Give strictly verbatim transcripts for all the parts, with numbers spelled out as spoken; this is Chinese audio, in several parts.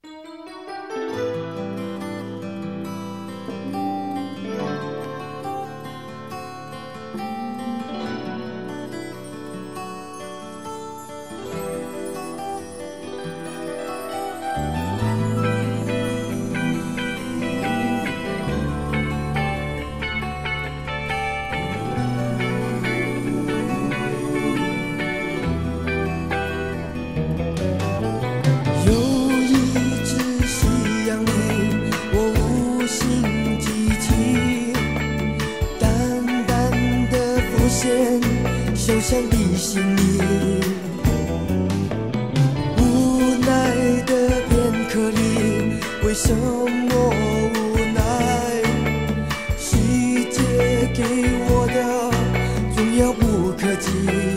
小小的心灵，无奈的片刻里，为什么无奈？世界给我的总遥不可及，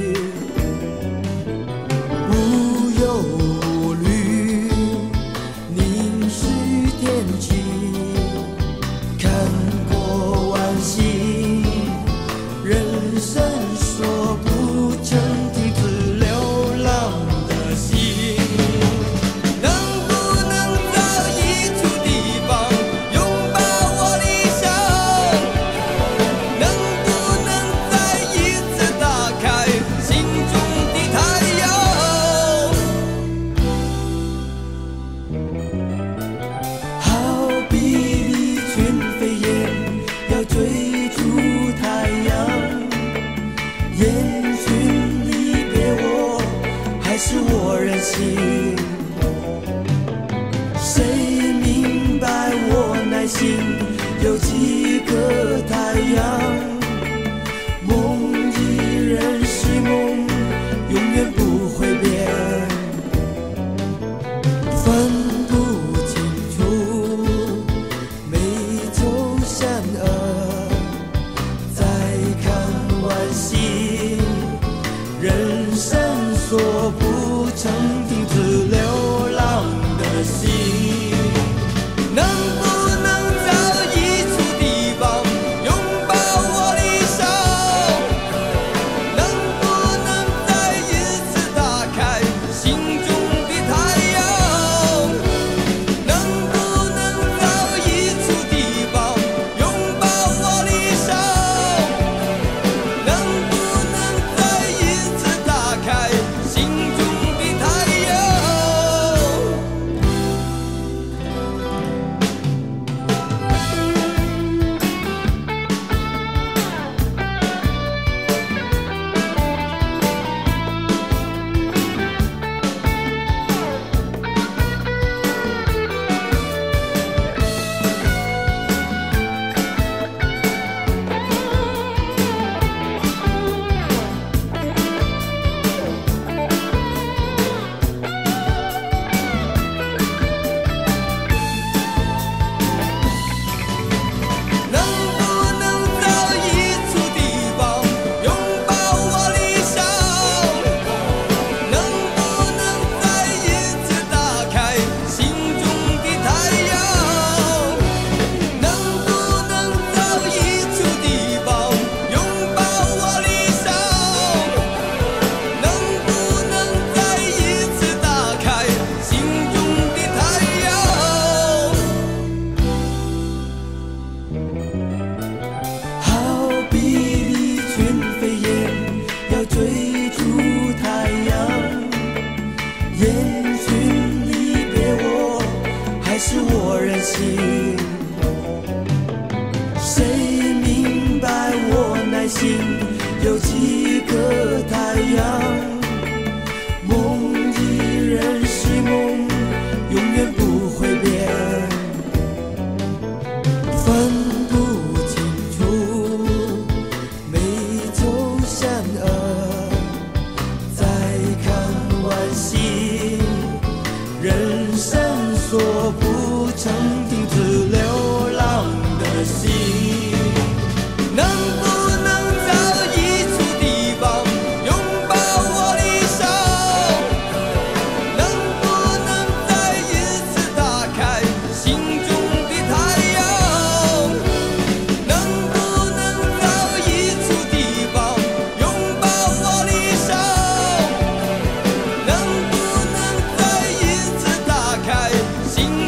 无忧无虑，凝视天际，看过晚星，人生说不成停止流浪的心，能不能找一处地方拥抱我理想？能不能再一次打开心中的太阳？好比一群飞燕要追逐太阳。烟熏离别我，还是我任性？谁明白我内心有几个太阳？梦依然是梦，永远不会变。分不清楚美丑善恶，再看晚星。人生说不成停止流浪的心，能不能找一处地方拥抱我理想？能不能再一次打开心中的太阳？能不能找一处地方拥抱我理想？能不能再一次打开心中的太阳？能不能找一处地方拥抱我理想？能不能再一次打开心中的太阳？能不能找一处地方拥抱我理想？能不能再一次打开心中的太阳？好比一群飞燕要追逐太阳，烟熏离别我，还是我任性？谁明白我内心有几个太阳？梦依然是梦，永远不会变。分不清楚美丑善恶，再看晚星。人生说不成停止流浪的心，能不能找一处地方拥抱我理想？能不能再一次打开心中的太阳？能不能找一处地方拥抱我理想？能不能再一次打开心心